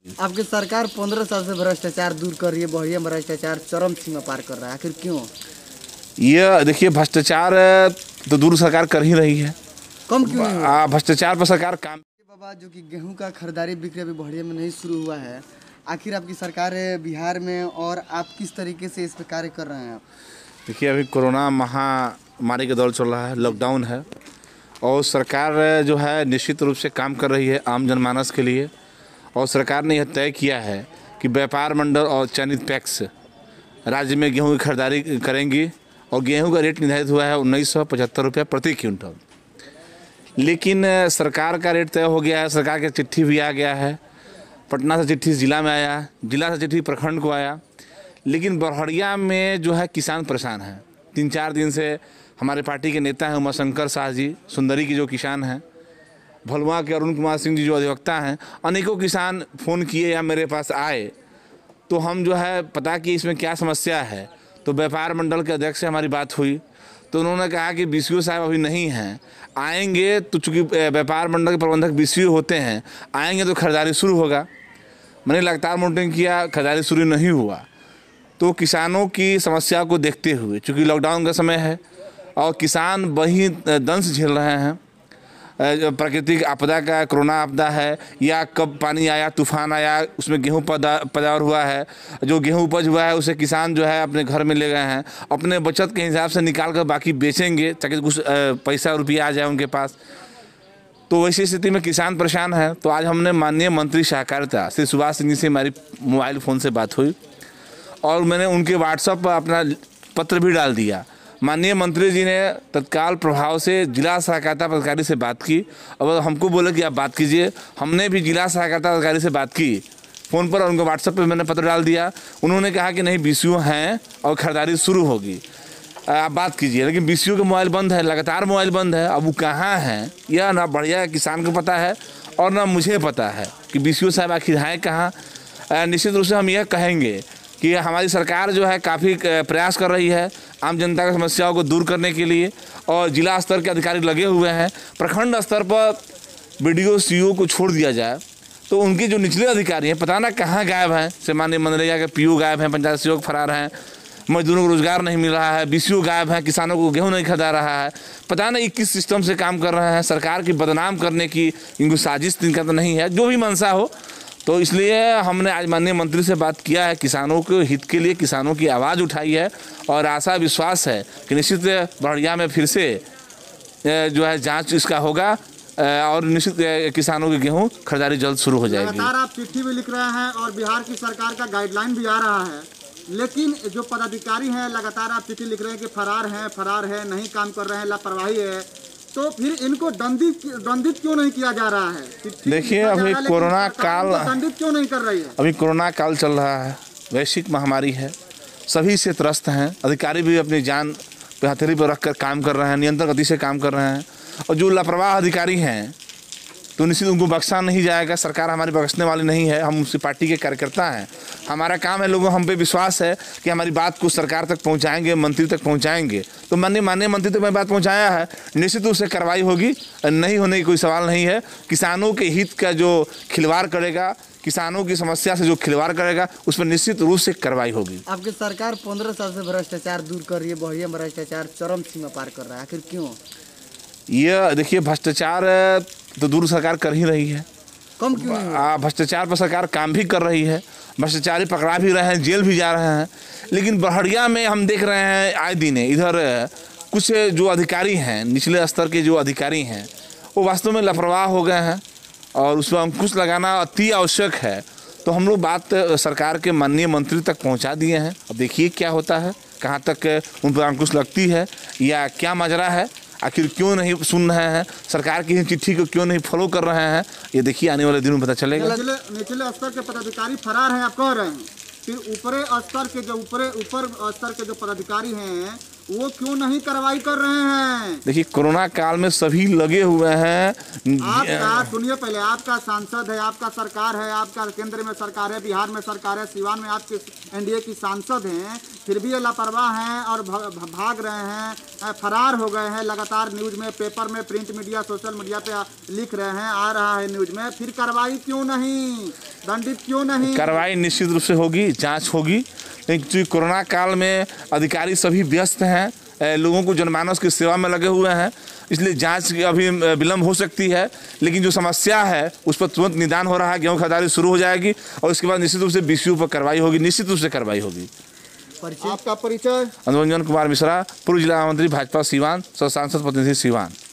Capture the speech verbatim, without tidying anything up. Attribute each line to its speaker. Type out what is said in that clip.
Speaker 1: आपकी सरकार पंद्रह साल से भ्रष्टाचार दूर कर रही है, बढ़िया भ्रष्टाचार चरम सीमा पार कर रहा है, आखिर क्यों?
Speaker 2: ये देखिए, भ्रष्टाचार तो दूर सरकार कर ही रही है,
Speaker 1: कम क्यों नहीं हुआ?
Speaker 2: भ्रष्टाचार पर सरकार काम।
Speaker 1: बाबा, जो कि गेहूं का खरीदारी बिक्री अभी बढ़िया में नहीं शुरू हुआ है, आखिर आपकी सरकार है बिहार में और आप किस तरीके से इस पर कार्य कर रहे हैं? आप
Speaker 2: देखिए, अभी कोरोना महामारी का दौर चल रहा है, लॉकडाउन है और सरकार जो है निश्चित रूप से काम कर रही है आम जनमानस के लिए। और सरकार ने यह तय किया है कि व्यापार मंडल और चयनित पैक्स राज्य में गेहूं की खरीदारी करेंगी और गेहूं का रेट निर्धारित हुआ है उन्नीस सौ पचहत्तर रुपये प्रति क्विंटल। लेकिन सरकार का रेट तय हो गया है, सरकार की चिट्ठी भी आ गया है, पटना से चिट्ठी जिला में आया, जिला से चिट्ठी प्रखंड को आया। लेकिन बड़हरिया में जो है किसान परेशान हैं। तीन चार दिन से हमारे पार्टी के नेता हैं उमाशंकर शाह जी, सुंदरी की जो किसान हैं, भलुआ के अरुण कुमार सिंह जी जो अधिवक्ता हैं, अनेकों किसान फ़ोन किए या मेरे पास आए तो हम जो है पता कि इसमें क्या समस्या है। तो व्यापार मंडल के अध्यक्ष से हमारी बात हुई तो उन्होंने कहा कि बीसीओ साहब अभी नहीं हैं, आएंगे तो चूँकि व्यापार मंडल के प्रबंधक बीसीओ होते हैं, आएंगे तो खरीदारी शुरू होगा। मैंने लगातार मॉनिटरिंग किया, खरीदारी शुरू नहीं हुआ। तो किसानों की समस्या को देखते हुए, चूँकि लॉकडाउन का समय है और किसान वही दंश झेल रहे हैं, प्राकृतिक आपदा का, कोरोना आपदा है या कब पानी आया, तूफान आया, उसमें गेहूं पैदा पैदावार हुआ है, जो गेहूं उपज हुआ है उसे किसान जो है अपने घर में ले गए हैं, अपने बचत के हिसाब से निकाल कर बाकी बेचेंगे ताकि कुछ पैसा रुपया आ जाए उनके पास। तो वैसी स्थिति में किसान परेशान है। तो आज हमने माननीय मंत्री सहकारिता श्री सुभाष सिंह जी से हमारी मोबाइल फ़ोन से बात हुई और मैंने उनके व्हाट्सएप पर अपना पत्र भी डाल दिया। माननीय मंत्री जी ने तत्काल प्रभाव से जिला सहकारिता पदाधिकारी से बात की और हमको बोले कि आप बात कीजिए। हमने भी जिला सहकारिता अधिकारी से बात की फ़ोन पर और उनको व्हाट्सएप पे मैंने पत्र डाल दिया। उन्होंने कहा कि नहीं, बीसीओ हैं और खरीदारी शुरू होगी, आप बात कीजिए। लेकिन बीसीओ का मोबाइल बंद है, लगातार मोबाइल बंद है। अब वो कहाँ हैं यह ना बढ़िया किसान को पता है और ना मुझे पता है कि बीसीओ साहब आखिर हैं कहाँ। निश्चित रूप से हम यह कहेंगे कि हमारी सरकार जो है काफ़ी प्रयास कर रही है आम जनता की समस्याओं को दूर करने के लिए और जिला स्तर के अधिकारी लगे हुए हैं। प्रखंड स्तर पर बीडीओ सीईओ को छोड़ दिया जाए तो उनके जो निचले अधिकारी हैं पता ना कहाँ गायब हैं। से माननीय मनरेगा के पीओ गायब हैं, पंचायत सेवक फरार हैं, मजदूरों को रोजगार नहीं मिल रहा है, बीसीओ गायब है, किसानों को गेहूं नहीं खरीदा रहा है। पता नहीं किस सिस्टम से काम कर रहे हैं। सरकार की बदनाम करने की इनको साजिश इनका तो नहीं है, जो भी मंशा हो। तो इसलिए हमने आज माननीय मंत्री से बात किया है, किसानों के हित के लिए किसानों की आवाज़ उठाई है और आशा विश्वास है कि निश्चित बड़हरिया में फिर से जो है जांच इसका होगा और निश्चित किसानों की गेहूं खरीदारी जल्द शुरू हो जाएगी।
Speaker 3: लगातार आप चिट्ठी भी लिख रहे हैं और बिहार की सरकार का गाइडलाइन भी आ रहा है, लेकिन जो पदाधिकारी हैं लगातार आप चिट्ठी लिख रहे हैं कि फरार हैं फरार है नहीं काम कर रहे हैं, लापरवाही है, तो फिर इनको दंडित दंडित क्यों नहीं किया जा रहा है?
Speaker 2: देखिए, अभी कोरोना काल
Speaker 3: दंडित क्यों नहीं कर रही है?
Speaker 2: अभी कोरोना काल चल रहा है, वैश्विक महामारी है, सभी से त्रस्त हैं। अधिकारी भी अपनी जान पे हथेली पर रखकर काम कर रहे हैं, नियंत्रण गति से काम कर रहे हैं और जो लापरवाह अधिकारी हैं तो निश्चित उनको बख्शा नहीं जाएगा। सरकार हमारी बख्शने वाली नहीं है, हम उसी पार्टी के कार्यकर्ता हैं। हमारा काम है, लोगों हम पे विश्वास है कि हमारी बात को सरकार तक पहुंचाएंगे, मंत्री तक पहुंचाएंगे। तो माननीय माननीय मंत्री तक मैं बात पहुंचाया है, निश्चित रूप से कार्रवाई होगी, नहीं होने की कोई सवाल नहीं है। किसानों के हित का जो खिलवाड़ करेगा, किसानों की समस्या से जो खिलवाड़ करेगा, उस पर निश्चित रूप से कार्रवाई होगी।
Speaker 1: आपकी सरकार पंद्रह साल से भ्रष्टाचार दूर कर रही है, बढ़िया भ्रष्टाचार चरम सीमा पार कर रहा है, आखिर क्यों?
Speaker 2: ये देखिए, भ्रष्टाचार तो दूर सरकार कर ही रही है,
Speaker 1: कम क्यों नहीं हुआ?
Speaker 2: भ्रष्टाचार पर सरकार काम भी कर रही है, भ्रष्टाचारी पकड़ा भी रहे हैं, जेल भी जा रहे हैं। लेकिन बड़हरिया में हम देख रहे हैं आए दिन इधर कुछ जो अधिकारी हैं, निचले स्तर के जो अधिकारी हैं, वो वास्तव में लापरवाह हो गए हैं और उस पर अंकुश लगाना अति आवश्यक है। तो हम लोग बात सरकार के माननीय मंत्री तक पहुंचा दिए हैं। अब देखिए क्या होता है, कहाँ तक उन पर अंकुश लगती है या क्या माजरा है, आखिर क्यों नहीं सुन रहे हैं, सरकार की चिट्ठी को क्यों नहीं फॉलो कर रहे हैं, ये देखिए आने वाले दिनों में पता चलेगा।
Speaker 3: निचले निचले स्तर के पदाधिकारी फरार हैं आप कह रहे हैं, फिर ऊपरे स्तर के जो ऊपरे ऊपर स्तर के जो पदाधिकारी हैं वो क्यों नहीं कार्रवाई कर रहे हैं?
Speaker 2: देखिए, कोरोना काल में सभी लगे हुए हैं।
Speaker 3: आपका सुनिए पहले, आपका सांसद है, आपका सरकार है, आपका केंद्र में सरकार है, बिहार में सरकार है, सिवान में आपके एनडीए की सांसद हैं, फिर भी ये लापरवाह हैं और भाग रहे हैं, फरार हो गए हैं। लगातार न्यूज में, पेपर में, प्रिंट मीडिया, सोशल मीडिया पे लिख रहे हैं, आ रहा है न्यूज में। फिर कार्रवाई क्यों नहीं, दंडित क्यों नहीं?
Speaker 2: कार्रवाई निश्चित रूप से होगी, जांच होगी। लेकिन कोरोना काल में अधिकारी सभी व्यस्त हैं, लोगों को जनमानस की सेवा में लगे हुए हैं, इसलिए जांच अभी विलम्ब हो सकती है। लेकिन जो समस्या है उस पर तुरंत निदान हो रहा है। गेहूं खरीदारी शुरू हो जाएगी और उसके बाद निश्चित रूप से बीसीयू पर कार्रवाई होगी, निश्चित रूप से कार्रवाई होगी।
Speaker 3: आपका परिचय?
Speaker 2: अनुरंजन कुमार मिश्रा, पूर्व जिला मंत्री भाजपा सीवान, सांसद प्रतिनिधि सीवान।